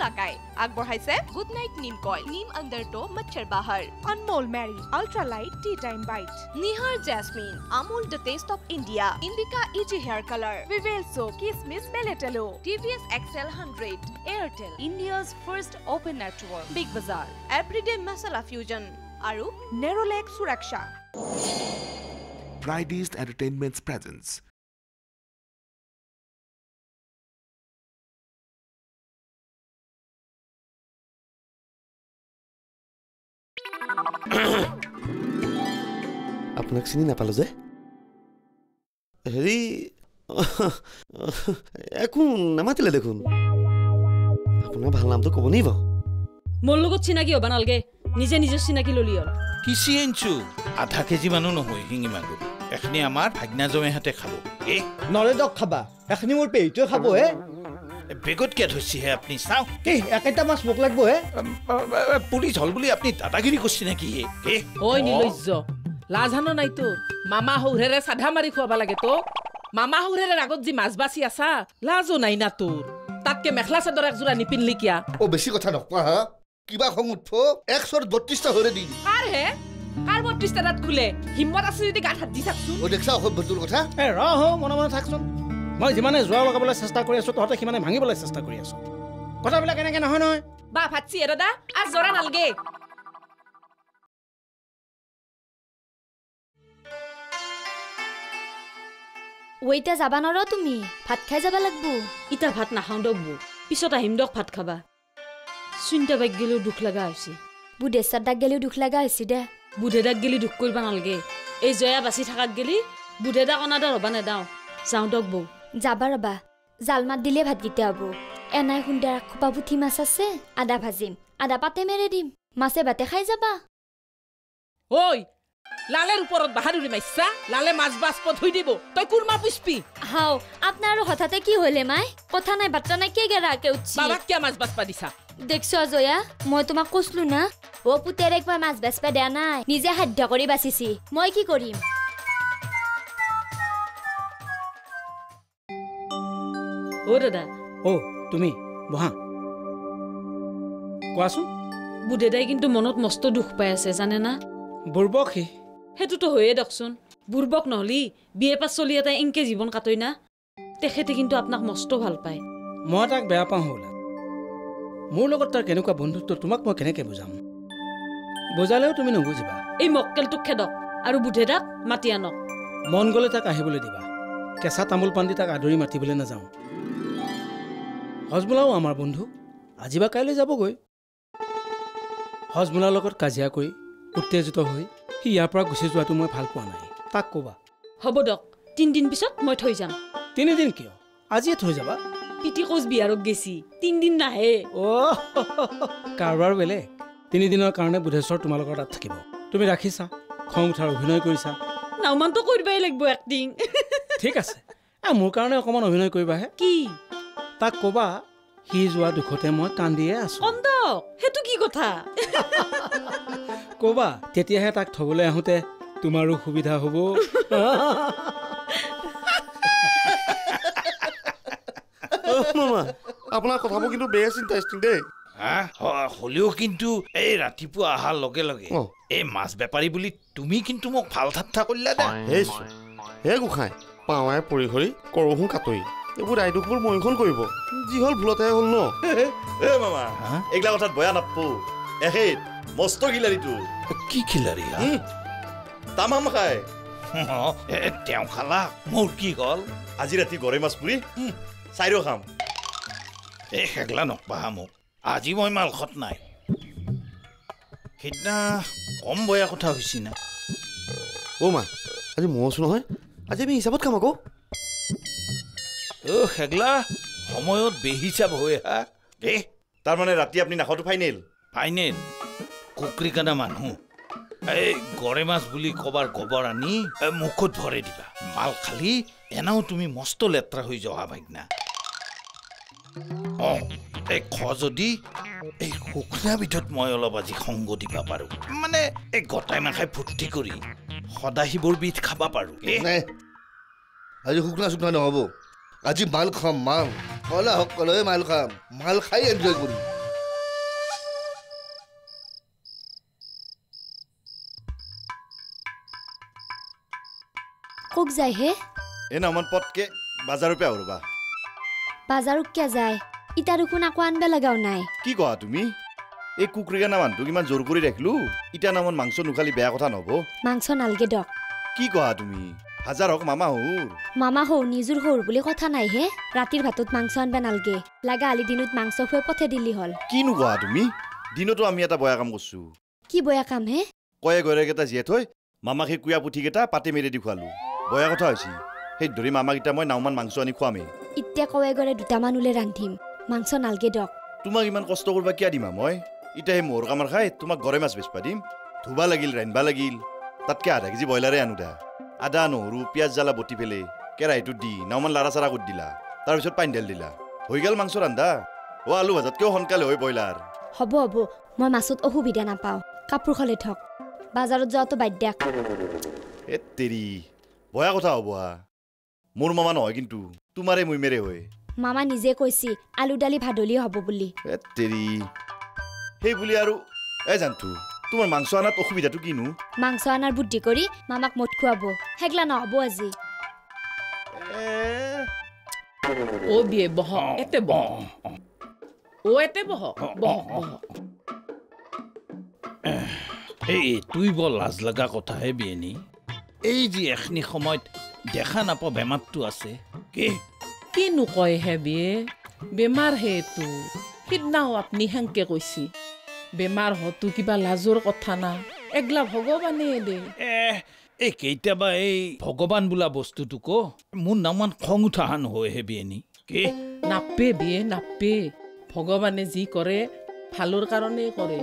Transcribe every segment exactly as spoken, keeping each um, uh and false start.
মুলাকাই আগবঢ়াইছে good night neem coil নিম আন্ডাৰটো মচ্ছৰ বাহাৰ Anmol Mary Ultra Light Tea Time Bite Nihar jasmine Amul the taste of India Indica easy hair colour Vivel So Kismis Beletelo TVS XL one hundred Airtel India's first open network big Bazaar everyday masala fusion আৰু Nerolac Suraksha Fridays Entertainment's presence. আপোনাক চিনি নাপালো যে হেৰি একো নামাতিলে দেখোন আপোনাৰ ভাল নামটো ক'ব নিব মোৰ লগত চিনাকি হ'ব নালগে নিজে নিজে চিনাকি ললি হ'ল কিছি এনচু আধা কেজি মানো নহয় হিঙি মাগুৰ এখনি আমাৰ ভাগনা জমেহাতে খাব এ নৰে দক খাবা এখনি মোৰ পেইটো খাব হে বেগত কে ধৰছি হে আপুনি চাও কি একেটা মাছ মোক লাগব হে পুলিচ হল বুলি আপুনি দাদাগিৰি কৰছি নেকি হে এ ওই নিলজ্জ লাজানো নাই তো মামা হৌৰেৰে সাধা মাৰি খুৱাবা লাগে তো মামা হৌৰেৰে আগত যি মাছ বাছি আছা লাজো নাই না তোৰ তাতকে মেখলা চাদৰ একযোৰা নিপিনলি কিয়া ও বেছি কথা নকৱা হা কিবা খং উঠব একশ বত্ৰিশটা হৰে দি আৰ হে কাৰ বত্ৰিশটা দাঁত খুলে হিম্মত আছে যদি গাত হাত দি থাকচোন ও দেখছা অসভ্য তোৰ কথা এ ৰ হ মনে মনে থাকচোন মই যিমানে জোৱা লগাবলৈ চেষ্টা কৰি আছো তহঁতে সিমানে ভাঙিবলৈ চেষ্টা কৰি আছো কথাবিলাক এনেকে নহয় নহয় বা ভাতছি এ দাদা আজ জৰা নালগে ওইটা যাবা নৰ তুমি ভাত খাই যাবা লাগবো ইটা ভাত নাখাও দক বু পিছত আহিম দক ভাত খাবা চিন্তা বাগ গেলেও দুখ লগা হৈছে বুধেশ্বৰ দাগ গেলেও দুখ লগা হৈছে দে বুধে দাগ গেলি দুখ কৰিব নালগে এই জয়া বাচি থাকাত গেলি বুধে দাগ অনাদাৰ হবা নেদাও যাওঁ দক বৌ যাবা ৰবা জাল মাত দিলে ভাতগিটা হব এনাই সুন্দৰ খোপা পুঠি মাছ আছে আদা ভাজিম আদা পাতে মেৰে দিম মাছে ভাতে খাই যাবা ওই লালেৰ ওপৰত বাহাদুৰি মাইছা লালে মাছ বাছ পথই দিব তই কুৰমা পুষ্পি হাও আপনাৰ হঠাতে কি হলে মাই কথা নাই বাত্ৰা নাই কে গেৰাকে উঠছি বাবাক কিয়া মাছ বাছ পাদিছা দেখছ জয়া মই তোমাক কৈছলো না ও পুতেৰ একবাৰ মাছ বাছপা দিয়া নাই নিজে সাধ্য কৰি বাচিছি মই কি কৰিম ও দাদা ও তুমি বহা কোৱাচোন বুধে দাই কিন্তু মনত মস্ত দুখ পাই আছে জানে না বুৰ্বক সি সেইটোতো হয়ে দকচোন বুৰ্বক নহলি বিয়ে পাছ চলি এটা এংকে জীৱন কাটই না তেখেতে কিন্তু আপোনাক মস্ত ভাল পায় মই তাক বেয়া পাওঁ হ'লা মোৰ লগত তাৰ কেনেকুৱা বন্ধুত্ব তোমাক মই কেনেকে বুজাম বুজালেও তুমি নুবুজিবা এই মক্কেলটোক খেদক আৰু বুধে দাক মাতি আনক মন গ'লে তাক আহিবলৈ দিবা কেঁচা তামোল পান দি তাক আদৰি মাতিবলৈ নাযাওঁ হজমোলাও আমাৰ বন্ধু আজি বা কাইলৈ যাবগৈ হজমোলাৰ লগত কাজিয়া কৰি উত্তেজিত হৈ সি ইয়াৰ পৰা গুচি যোৱাটো মই ভাল পোৱা নাই তাক ক'বা হ'ব দক তিনিদিন পিছত মই থৈ যাম তিনিদিন কিয় আজিয়ে থৈ যাবা পিটি কোচ বিহাৰক গেছি তিনিদিন নাহে অ' কাৰোবাৰ বেলেগ তিনিদিনৰ কাৰণে বুধেশ্বৰ তোমালোকৰ তাত থাকিব তুমি ৰাখিছা খং উঠাৰ অভিনয় কৰিছা নাওমানটো কৰিবই লাগিব এক্টিং ঠিক আছে মোৰ কাৰণে অকণমান অভিনয় কৰিবাহে কি তাক ক'বা সি যোৱা দুখতে মই কান্দিয়ে আছো কন্দক সেইটো কি কথা ক'বা তেতিয়াহে তাক থবলৈ আহোঁতে তোমাৰো সুবিধা হ'ব মামা আপোনাৰ কথাবোৰ কিন্তু বেছ ইণ্টাৰেষ্টিং দেই হলেও কিন্তু এই ৰাতিপুৱা অহাৰ লগে লগে এই মাছ বেপাৰী বুলি তুমি কিন্তু মোক ভাল ঠাট্টা কৰিলা দে হে গোসাঁই পাৱাই পৰি হৰি কৰহো কাটৰি এইবোৰ দায়দোষবোৰ মইখন কৰিব যি হ'ল ভুলতেহে হ'ল ন এ মামা এইগিলা কথাত বয়া নাপো এহে মস্ত খিলাৰীটো কি খিলাৰী তামাম খাই তেওঁ খালা মোৰ কি গ'ল আজি ৰাতি গৰৈ মাছ পুৰি চাইৰো খাম এই সেগলা নকবা মোক আজি মই মালখত নাই সেইদিনা কম বয়া কথা হৈছে না অ' মা আজি মই আছো নহয় আজি আমি হিচাপত খাম আকৌ অ' সেগলা সময়ত বেহিচাপ হৈ আহা এ তাৰমানে ৰাতি আপুনি নাখাওঁটো ফাইনেল ফাইনেল কুকৰি কানা মানুহ এই গৰৈ মাছ বুলি কবাৰ গোবৰ আনি মুখত ভৰাই দিবা মাল খালি এনাও তুমি মস্ত লেত্ৰা হৈ যোৱা ভাগনা অ এই খ যদি এই শুকনা বিধত মই অলপ আজি সংগ দিবা পাৰো মানে এই গটাই মাখাই ফূৰ্তি কৰি সদা সিবোৰ বিধ খাবা পাৰো আজি শুকনা শুকনা নহ'ব আজি মাল খাম মাল কলা সকলোৱে মাল খাম মাল খাই এনজয় কৰিম কক যায় হে এ নামন পটকে বাজাৰৰ পৰা আহৰবা বাজাৰত কিয় যায় ইটা দেখোন আকৌ আনবা লগাও নাই কি কোৱা তুমি এই কুকুৰীকানা মানুহটো কিমান জোৰ কৰি ৰাখিলো ইটা নামন মাংস নুখালি বেয়া কথা নহব মাংস নালগে দক কি কোৱা তুমি হাজাৰ হওক মামা হৌৰ মামা হৌ নিজুৰ হৌৰ বুলি কথা নাই হে ৰাতিৰ ভাতত মাংস আনবা নালগে লাগা আলি দিনত মাংস খুৱাই পঠাই দিলি হল কিনো কোৱা তুমি দিনতো আমি এটা বয়া কাম কৰছো কি বয়া কাম হে কয়ে গৰেকেইটা জীয়াই থৈ মামাক সেই কুয়া পুঠিকেইটা পাতে মেৰে দি খুৱালো বয়া কথা হৈছে সেই ধৰি মামাকেইটা মই নাওমান মাংস আনি খুৱামেই ইত্যা কয়ে গৰে দুটামান উলে ৰান্ধিম মাংস নালগে দক তোমাক ইমান কষ্ট কৰবা কিয় দিমা মই ইটা সেই মোৰ কামাৰ খাই তোমাক গৰে মাছ বেচবা দিম ধুবা লাগিল ৰান্ধবা লাগিল তাতকে আধা কেজি ব্ৰইলাৰে আনো দা আদা নহৰু পিঁয়াজ জ্বালা বটি পেলে কেৰাহীটোত দি নাওমান লাৰা চাৰা কৰি দিলা তাৰপিছত পানী ঢাল দিলা হৈ গ'ল মাংস ৰান্ধা অ আলু ভাজাতকেও সোনকালে হয় ব্ৰইলাৰ হ'ব হ'ব মই মাছত অসুবিধা নাপাওঁ কাপোৰ খলে থক বাজাৰত যোৱাটো বাধ্যাক এ তেৰি বয়া কথা হ'ব মোৰ মামা নহয় কিন্তু তোমাৰে মই মেৰে হয় মামা নিজে কৈছি আলু দালি ভাদলি হ'ব বুলি এ তেৰি সেই বুলি আৰু এ জানতো তোমাৰ মাংস আনাত অসুবিধাটো কিনো মাংস আনাৰ বুদ্ধি কৰি মামাক মদ খুৱাব হেগলা নহ'ব আজি ও বিয়ে বহ এতে বহ ও এতে বহ বহ বহ এই তুই বৰ লাজ লগা কথাহে বিয়েনি এই যি এখনি সময়ত দেখা নাপাওঁ বেমাৰটো আছে কি কিনো কয় হে বিয়ে বেমাৰ হে তো সিদিনাও আপুনি হেংকে কৈছি বেমাৰ হতো কিবা লাজৰ কথা না এগলা ভগৱানে দে এ এই কেইটাবা এই ভগৱান বোলা বস্তুটো ক মোৰ নামান খং উঠাহান হয় হে বিয়েনি কি নাপে বিয়ে নাপে ভগৱানে যি কৰে ভালৰ কাৰণে কৰে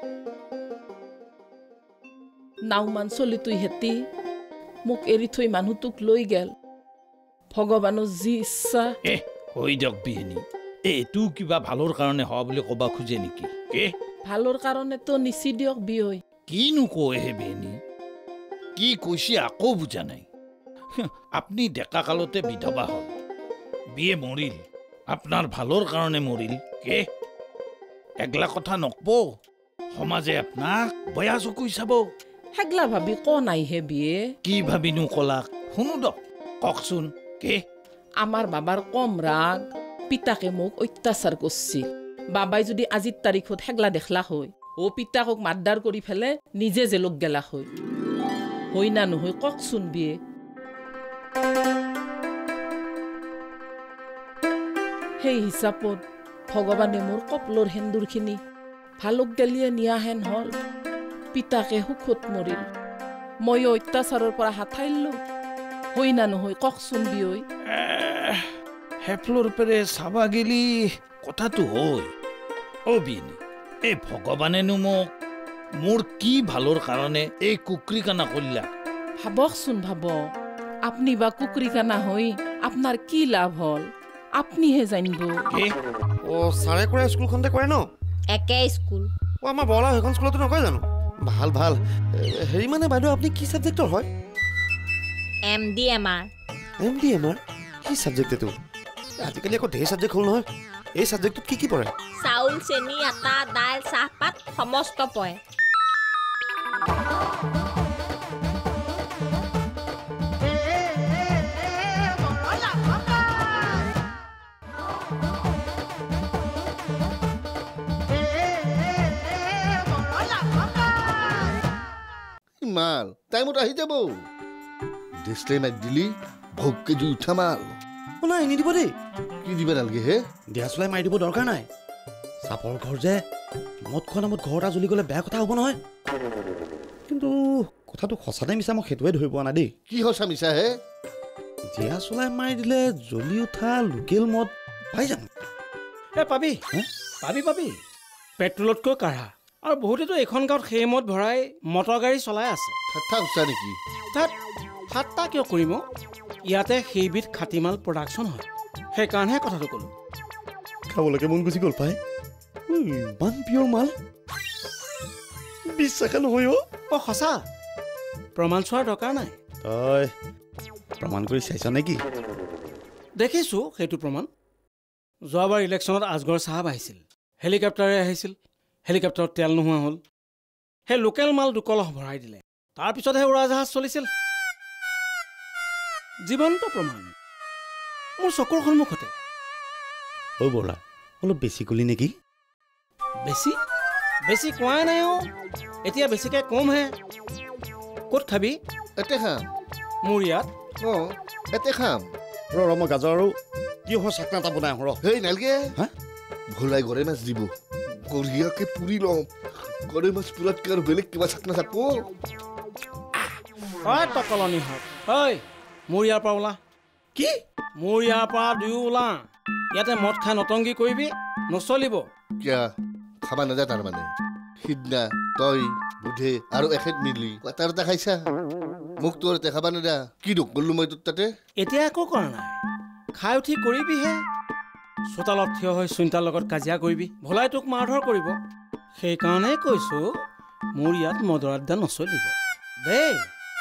নাওমান চলি তুই হেতি মোক এৰি থৈ মানুহটোক লৈ গেল ভগৱানৰ যি ইচ্ছা এ হৈ দিয়ক বিয়েনি এইটো কিবা ভালৰ কাৰণে হোৱা বুলি ক'বা খোজে নেকি কি ভালৰ কাৰণে তো নিচি দিয়ক বিয়ৈ কিনো কয় হে বিয়েনি কি কৈছে আকৌ বুজা নাই আপুনি ডেকা কালতে বিধৱা হ'ল বিয়ে মৰিল আপোনাৰ ভালৰ কাৰণে মৰিল কে এগলা কথা নকব সমাজে আপোনাক বয়া চকুই চাব হেগলা ভাবি ক নাই হে বিয়ে কি ভাবিনো কলাক শুনো দক কওকচোন কে আমাৰ বাবাৰ কম ৰাগ পিতাকে মোক অত্যাচাৰ কৰিছিল বাবাই যদি আজিৰ তাৰিখত হেগলা দেখলা হয় ও পিতাকক মাৰদাৰ কৰি ফেলে নিজে জেলক গেলা হয় হৈ না নহয় কওকচোন বিয়ে সেই হিচাপত ভগৱানে মোৰ কপলৰ সেন্দুৰখিনি ভালক গেলিয়ে নিয়া হেন হ'ল পিতাকে সুখত মৰিল মই অত্যাচাৰৰ পৰা হাতাইলো হৈ না নহয় কওকচোন বিয়ৈ হেফলৰ পেৰে চাবা গেলি কথাটো হয় অ বিয়েনি এই ভগৱানেনো মোক মোৰ কি ভালৰ কাৰণে এই কুকুৰীকানা কৰিলা ভাবকচোন ভাব আপনি বা কুকুৰীকানা হৈ আপোনাৰ কি লাভ হ'ল আপনিহে জানিব অ ছাৰে কৰে স্কুলখনতে কৰে ন একে স্কুল অ আমাৰ বলা সেইখন স্কুলতো নকয় জানো ভাল ভাল হেৰি মানে বাইদেউ আপুনি কি ছাবজেক্টৰ হয় M D M R M D M R কি ছাবজেক্ট এইটো আজিকালি আকৌ ঢেৰ ছাবজেক্ট হ'ল নহয় এই ছাবজেক্টটোত কি কি পৰে চাউল চেনি আটা দাইল চাহপাত সমস্ত পৰে মাল টাইমত আহি যাব ডিছপ্লে মাৰি দিলি ভোগকে জুই উঠা মাল অ নাই নিদিব দেই কি দিব নালাগে হে দিয়া চলাই মাৰি দিব দৰকাৰ নাই চাপৰ ঘৰ যে মদ খোৱা নামত ঘৰ এটা জ্বলি গ'লে বেয়া কথা হ'ব নহয় কিন্তু কথাটো সঁচাতে মিছা মই সেইটোৱে ধৰি পোৱা নাই দেই কি সঁচা মিছা হে দিয়া চলাই মাৰি দিলে জ্বলি উঠা লোকেল মদ পাই যাম এ পাবি পাবি পাবি পেট্ৰলতকৈ কাঢ়া আৰু বহুতেতো এইখন গাঁৱত সেই মদ ভৰাই মটৰ গাড়ী চলাই আছে ঠাট্টা উচা নেকি তাত ঠাট্টা কিয় কৰিম ইয়াতে সেইবিধ খাটিমাল প্ৰডাকশ্যন হয় সেইকাৰণেহে কথাটো ক'লোঁ খাবলৈকে মন গুচি গ'ল পাই ইমান পিয়ৰ মাল বিশ্বাসে নহয় অ অ সঁচা প্ৰমাণ চোৱাৰ দৰকাৰ নাই তই প্ৰমাণ কৰি চাইছ নেকি দেখিছোঁ সেইটো প্ৰমাণ যোৱাবাৰ ইলেকশ্যনত আজগৰ চাহাব আহিছিল হেলিকপ্টাৰে আহিছিল হেলিকপ্টাৰত তেল নোহোৱা হ'ল সেই লোকেল মাল দুকলহ ভৰাই দিলে তাৰপিছতহে উৰাজাহাজ চলিছিল জীৱন্ত প্ৰমাণ মোৰ চকুৰ সন্মুখতে। অ' বৰা অলপ বেছি কলি নেকি? বেছি বেছি কোৱাই নাই অ', এতিয়া বেছিকৈ কমহে। ক'ত খাবি? এতে খাম। মোৰ ইয়াত? অঁ এতে খাম। ৰ ৰ মই গাজৰ আৰু তিয়ঁহৰ চাটনা এটা বনাই আহোঁ ৰ। হেই নালগে, হা ভোলাই গৰৈ মাছ দিব, বঢ়িয়াকৈ পুৰি ল'ম। গৰৈ মাছ পুৰাতকৈ আৰু বেলেগ কিবা চাটনা চাটব। হয় তকলনি হওক। ঐ মোৰ ইয়াৰ পৰা ওলা। কি? মোৰ ইয়াৰ পৰা দুয়ো ওলা। ইয়াতে মদ খাই নটংগী কৰিবি নচলিব। কিয়া খাবা নাযায় তাৰমানে? সিদিনা তই বুধে আৰু এখেত মিলি এটা এটা খাইছা, মোক তোৰ এতে খাবা নাদা। কি দুখ কৰিলোঁ মই তোৰ তাতে? এতিয়া একো কৰা নাই, খাই উঠি কৰিবিহে। চোতালত থিয় হৈ চুইণ্টাৰ লগত কাজিয়া কৰিবি, ভোলাই তোক মাৰধৰ কৰিব। সেইকাৰণে কৈছোঁ মোৰ ইয়াত মদৰ আড্ডা নচলিব দেই।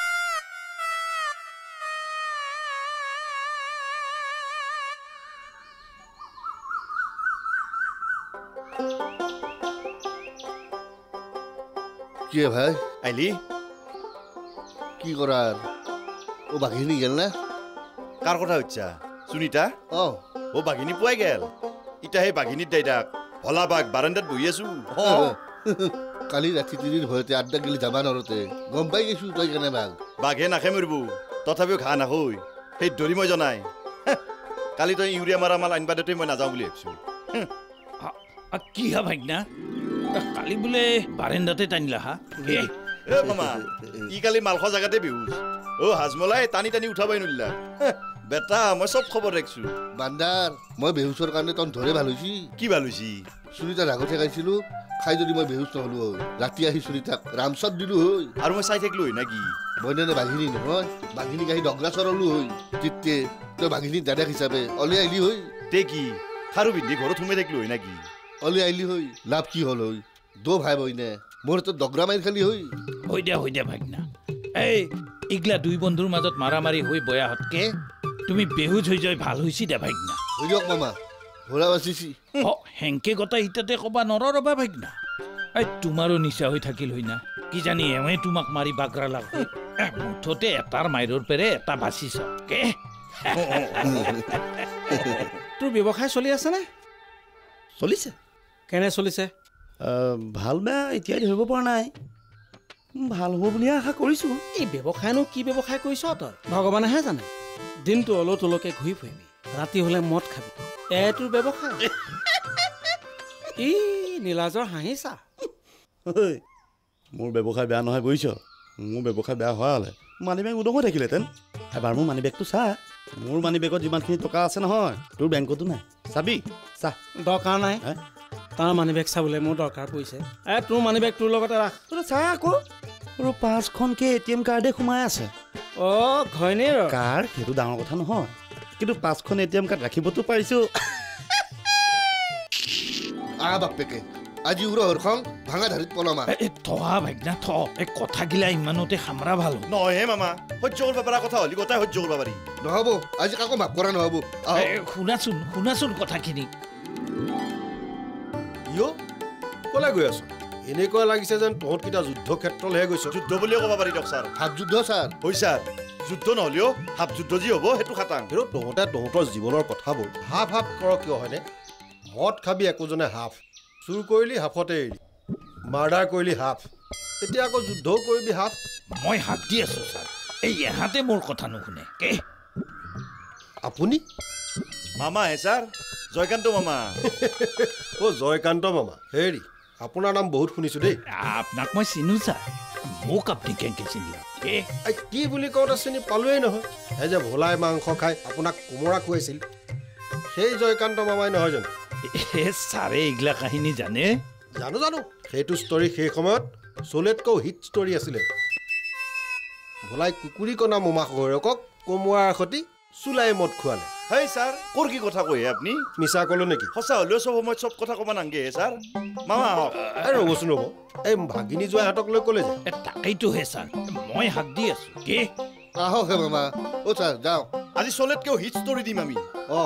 কি ভাই আইলি কি কৰাৰ? অ' বাঘিনী গেল না? কাৰ কথা হচ্ছা? সুনীতা? অঁ অ' বাঘিনী পুৱাই গেল। ইতা সেই বাঘিনীৰ দাইতাক ভলা বাঘ বাৰান্দাত বহি আছো। কালি ৰাতি তিনিৰ ভয়তে আড্ডা গেলি যাবা নৰতে গম পাই গৈছো তই কেনে বাঘ। বাঘে নাখে মৰিব, তথাপিও ঘাঁহ নাখৈ। সেই ধৰি মই জনাই কালি তই ইউৰিয়া মাৰা মাল আনিবা দেউতাই মই নাযাওঁ বুলি ভাবিছো। কি হা ভাইনা, কালি বোলে বাৰেন্দাতে টানিলা হা? এ মামা ই কালি মালখোৱা জেগাতে বেহুচ। অ' হাজমলাই টানি টানি উঠাবই নলিলা। বেটা মই চব খবৰ ৰাখিছো। বান্দাৰ মই বেহুচৰ কাৰণে তন ধৰে ভাল হৈছি। কি ভাল হৈছি? সুনীতাৰ আগতে খাইছিলো, খাই যদি মই বেহুচ নহলো হয়, ৰাতি আহি সুনীতাক ৰামচত দিলো হয়। আৰু মই চাই থাকিলো হয় নাকি? মই নে বাঘিনী নহয়, বাঘিনীক আহি দগৰা চৰলো হয়। তিতে তই বাঘিনীৰ দাদাক হিচাপে অলি আহিলি হয়। তে কি খাৰু পিন্ধি ঘৰত সোমাই থাকিলো হয় নাকি? অলি আহিলি হয়, লাভ কি হ'ল হয়? দো ভাই বইনে মোৰ তো দগৰা মাৰি খালি হয়। হৈ দিয়া হৈ দিয়া ভাইনা, এই ইগলা দুই বন্ধুৰ মাজত মাৰা মাৰি হৈ বয়াহতকে তুমি বেহুজ হৈ যাই ভাল হৈছি দে ভাইনা। হৈ দিয়ক মামা, ঘোৰা বাচিছি। অ হেংকে গতা ইটাতে কবা নৰ ৰবা ভাইনা। এই তোমাৰো নিচা হৈ থাকিল হৈ না, কিজানি এওঁৱে তোমাক মাৰি বাগৰা লাগে। মুঠতে এটাৰ মাইৰৰ পেৰে এটা বাচিছ কে। তোৰ ব্যৱসায় চলি আছেনে? চলিছে। কেনে চলিছে? ভাল বেয়া এতিয়াই ধৰিব পৰা নাই, ভাল হ'ব বুলিয়ে আশা কৰিছোঁ। এই ব্যৱসায়নো কি ব্যৱসায় কৰিছ তই? ভগৱানেহে জানে। দিনটো অল তলকে ঘূৰি ফুৰিবি, ৰাতি হ'লে মদ খাবি, এ তোৰ ব্যৱসায়। ই নীলাজৰ হাঁহিছা। মোৰ ব্যৱসায় বেয়া নহয় বুজিছ। মোৰ ব্যৱসায় বেয়া হোৱা হ'লে মানি বেগ উদং হৈ থাকিলেহেঁতেন। এবাৰ মোৰ মানি বেগটো চা, মোৰ মানি বেগত যিমানখিনি টকা আছে নহয় তোৰ বেংকতো নাই। চাবি চা। দৰকাৰ নাই, তাৰ মানি বেগ চাবলৈ মোৰ দৰকাৰ পৰিছে। এ তোৰ মানি বেগ তোৰ লগতে ৰাখ। তোৰ চা আকৌ আৰু পাঁচখনকে এ টি এম কাৰ্ডে সোমাই আছে। অ' ঘৈণী কাৰ সেইটো ডাঙৰ কথা নহয়, কিন্তু পাঁচখন এ টি এম কাৰ্ড ৰাখিবতো পাৰিছোঁ। আহ বাপেকে আজি উৰহৰ খন ভাঙা ধাৰিত পলমা। থা ভাইনা থ, এই কথাগিলা ইমানতে সামৰা ভাল নহয় হে মামা, সহ্য কৰিব পৰা কথা হ'লি গোটাই সহ্য কৰিব পাৰি। নহ'ব আজি কাকো মাফ কৰা নহ'ব। শুনাচোন শুনাচোন কথাখিনি। ইয় ক'লে গৈ আছো? এনেকুৱা লাগিছে যেন তহঁতকেইটা যুদ্ধ ক্ষেত্ৰলৈহে গৈছ। যুদ্ধ বুলিয়ে ক'ব পাৰি দিয়ক ছাৰ। হাফ যুদ্ধ ছাৰ। হয় ছাৰ, যুদ্ধ নহ'লেও হাফ যুদ্ধ যি হ'ব সেইটো খাটাং। কিন্তু তহঁতে তহঁতৰ জীৱনৰ কথাবোৰ হাফ হাফ কৰ কিয় হয়নে? মদ খাবি একোজনে হাফ, চুৰ কৰিলি হাফতে এৰি, মাৰ্ডাৰ কৰিলি হাফ, এতিয়া আকৌ যুদ্ধও কৰিবি হাফ। মই হাক দি আছো ছাৰ, এই এহাতে মোৰ কথা নুশুনে কে। আপুনি মামা হে ছাৰ, জয়কান্ত মামা। অ' জয়কান্ত মামা, হেৰি আপোনাৰ নাম বহুত শুনিছোঁ দেই। আপোনাক মই চিনো ছাৰ, মোক আপুনি কেনেকৈ চিনি? এই কি বুলি কওঁতে চিনি পালোৱেই নহয়। সেই যে ভোলাই মাংস খাই আপোনাক কোমোৰা খুৱাইছিল, সেই জয়কান্ত মামাই নহয় জানো? এ ছাৰে এইগিলা কাহিনী জানে? জানো জানো, সেইটো ষ্টৰী সেই সময়ত চলেতকৈও হিট ষ্টৰী আছিলে। ভোলাই কুকুৰী কণা মোমা শৰীৰকক কোমোৰাৰ সৈতে চুলাই মদ খোৱালে। হেই ছাৰ, ক'ৰ কি কথা কয় আপুনি? মিছা ক'লো নেকি? সঁচা হ'লেও চব সময়ত চব কথা ক'ব নাংগে হে ছাৰ। মামা আহক। এই ৰ'বচোন ৰ'ব, এই ভাগিনী যোৱা হাতক লৈ ক'লে যে। তাকেইতো হে ছাৰ, মই হাক দি আছো কি। আহক হে মামা। অ' ছাৰ যাওঁ, আজি চলেতকেও হিট ষ্টৰী দিম আমি। অঁ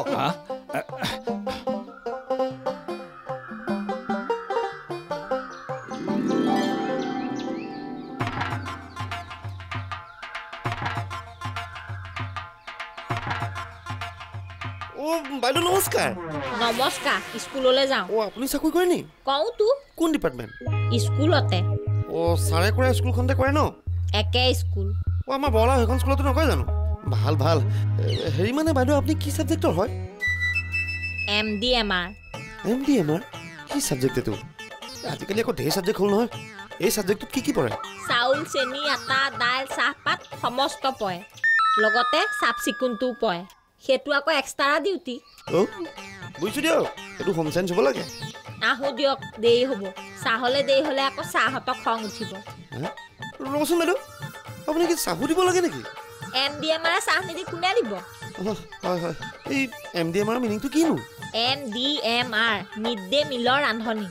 বাইদেউ নমস্কাৰ নমস্কাৰ স্কুললৈ যাওঁ অ আপুনি চাকৰি কৰে নি কওঁ তো কোন ডিপাৰ্টমেণ্ট স্কুলতে অ ছাৰে কৰে স্কুলখনতে কৰে ন একে স্কুল অ আমাৰ বৰলা সেইখন স্কুলতো নকয় জানো ভাল ভাল হেৰি মানে বাইদেউ আপুনি কি ছাবজেক্টৰ হয় M D M R M D M R কি ছাবজেক্ট এইটো আজিকালি আকৌ ঢেৰ ছাবজেক্ট হ'ল নহয় এই ছাবজেক্টটোত কি কি পৰে চাউল চেনি আটা দাইল চাহপাত সমস্ত পৰে লগতে চাফ চিকুণটোও পৰে সেইটো আকৌ এক্সট্ৰা ডিউটি অ বুজিছোঁ দিয়ক এইটো হোম চায়েন্স হ'ব লাগে আহোঁ দিয়ক দেৰি হ'ব চাহলৈ দেৰি হ'লে আকৌ চাহহঁতক খং উঠিব ৰ'বচোন বাইদেউ আপুনি কি চাহো দিব লাগে নেকি এম ডি এম আৰ চাহ নিদি কোনে দিব হয় হয় এই এম ডি এম আৰ মিনিংটো কিনো M D M R mid day মিলৰ ৰান্ধনি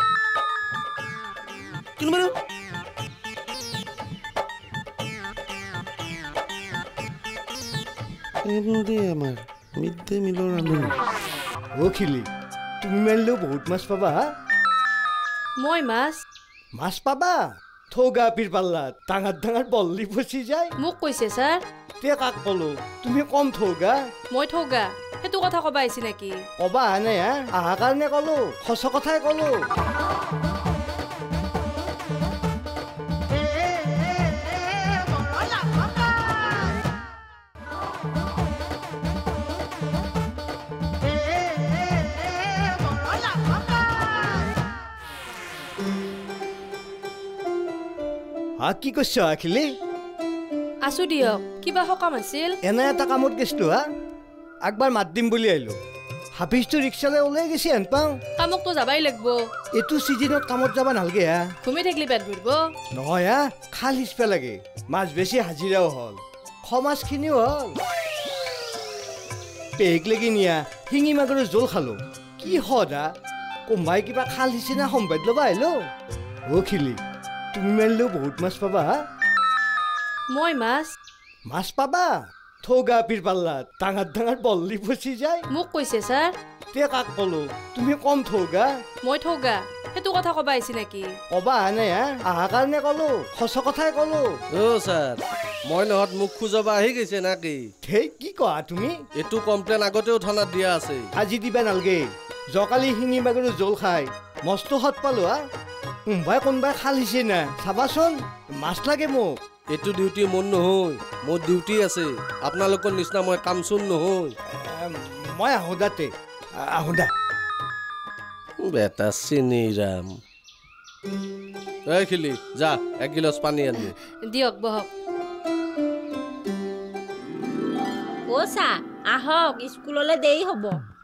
কিন্তু বাইদেউ M D M R mid day মিলৰ ৰান্ধনি অ' খিলি তুমি মাৰিলেও বহুত মাছ পাবা মই মাছ মাছ পাবা থৌগা পিৰ পাল্লাত ডাঙৰ ডাঙৰ বল্লি ফচি যায় মোক কৈছে ছাৰ তে কাক ক'লো তুমি কম থৌগা মই থৌগা সেইটো কথা ক'বা আহিছে নেকি ক'বা আহা নাই হা আহা কাৰণে ক'লো সঁচা কথাই ক'লো হা কি কৈছ আখিলি আছো দিয়ক কিবা সকাম আছিল এনে এটা কামত গৈছিলো হা একবাৰ মাত দিম বুলি আহিলো হাফিজটো ৰিক্সালৈ ওলাই গৈছে হেন পাওঁ কামকতো যাবাই লাগব এইটো চিজনত কামত যাব নালাগে হা ঘুমি থাকিলে পেট ভৰিব নহয় হা খাল সিঁচবা লাগে মাছ বেছি হাজিৰাও হ'ল খমাছখিনিও হ'ল পেক লাগি নিয়া শিঙি মাগুৰৰ জোল খালো কি সদা কোনোবাই কিবা খাল সিঁচি না সম্বাদ ল'বা আহিলো অ' খিলি তুমি মাৰিলেও বহুত মাছ পাবা হা মই মাছ মাছ পাবা থৌগা পিৰ পাল্লাত ডাঙৰ ডাঙৰ বল্লি ফচি যায় মোক কৈছে ছাৰ তে কাক ক'লো তুমি কম থৌগা মই থৌগা সেইটো কথা ক'বা আহিছে নেকি ক'বা আহা নাই হা আহা কাৰণে ক'লো সঁচা কথাই ক'লো অ' ছাৰ মই নহত মোক খোজাব আহি গৈছে নাকি সেই কি কোৱা তুমি এইটো কমপ্লেইন আগতেও থানাত দিয়া আছে আজি দিবা নালগে জকালি শিঙি মাগুৰৰ জোল খাই মস্ত সৎ পালো হা কোনোবাই কোনোবাই খাল সিঁচে না চাবাচোন মাছ লাগে মোক এইটো ডিউটি মোৰ নহয় মোৰ ডিউটি আছে আপোনালোকৰ নিচিনা মই কাম চোন নহয় মই আহোঁ দাতে আহোঁ দা বেটা চিনিৰাম এই খিলি যা এক গিলাচ পানী আনি দিয়ক বহক অ' চা আহক স্কুললৈ দেৰি হ'ব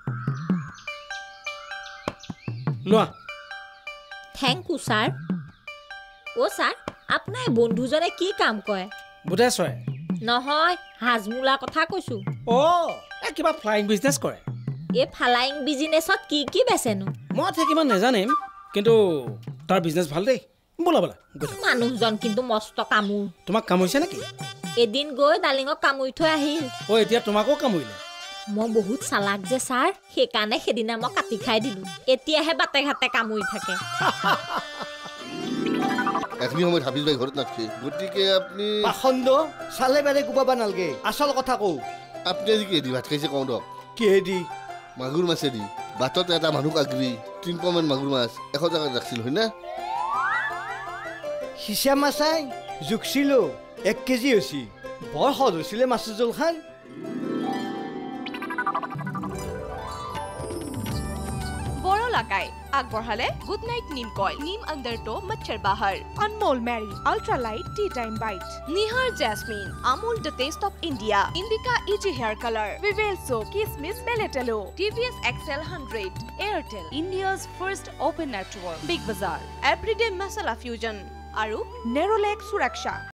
লোৱা থেংক ইউ ছাৰ অ' ছাৰ আপোনাৰ বন্ধুজনে কি কাম কৰে বুধেশ্বৰে নহয় হাজমোলাৰ কথা কৈছো অ' এই কিবা ফ্লাইং বিজনেছ কৰে এই ফ্লাইং বিজনেছত কি কি বেচেনো মই ঠিক ইমান নাজানিম কিন্তু তাৰ বিজনেছ ভাল দেই বোলা বোলা মানুহজন কিন্তু মস্ত কামোৰ তোমাক কামুৰিছে নেকি এদিন গৈ ডালিঙক কামুৰি থৈ আহিল অ' এতিয়া তোমাকো কামুৰিলে মই বহুত চালাক যে ছাৰ সেইকাৰণে সেইদিনা মই কাটি খাই দিলো এতিয়াহে বাটে ঘাটে কামুৰি থাকে এখিনি সময়ত হাফিজ ভাই ঘৰত নাথাকে গতিকে আপুনি পাখন্দ চালে বেৰে কোবাবা নালগে আচল কথা কওঁ আপুনি আজি কিহেদি ভাত খাইছে কওঁ দক কিহেদি মাগুৰ মাছেদি বাটত এটা মানুহক আগ্ৰি তিনি পোৱামান মাগুৰ মাছ এশ টকাত ৰাখিছিল হয় না হিচাপ মাছাই জুখিছিলো এক কেজি হৈছি বৰ সদ হৈছিলে মাছৰ জোল খান लगाए আগবঢ়ালে গুড নাইট নিম কইল নিম अंदर तो मच्छर बाहर Anmol Marie ultra light tea time bite Nihar jasmine Amul the taste of India Indica easy hair colour Vivel सो किसमिस बेलेटेलो TVS XL one hundred Airtel India's first open network big Bazaar everyday masala fusion आरु Nerolac सुरक्षा।